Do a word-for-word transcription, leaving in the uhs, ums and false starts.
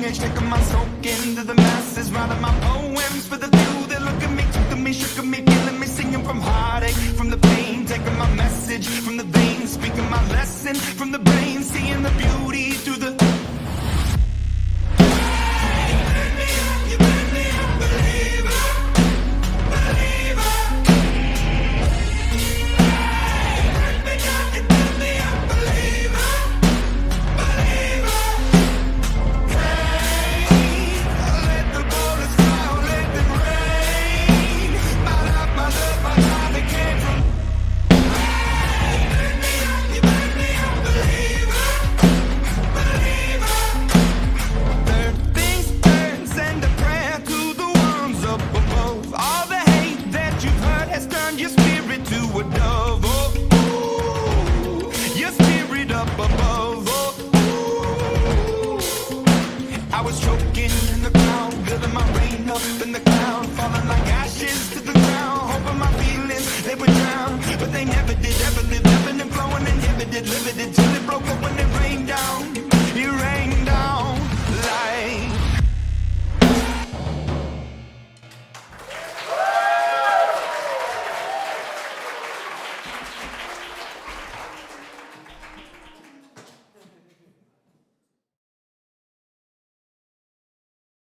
image, taking my soak into the masses, writing my poems for the few that look at me, took at me, shook at me, feeling me, singing from heartache, from the pain, taking my message from the veins, speaking my lesson from the brain, seeing the beauty through the. I was choking in the ground, building my rain up in the cloud, falling like ashes.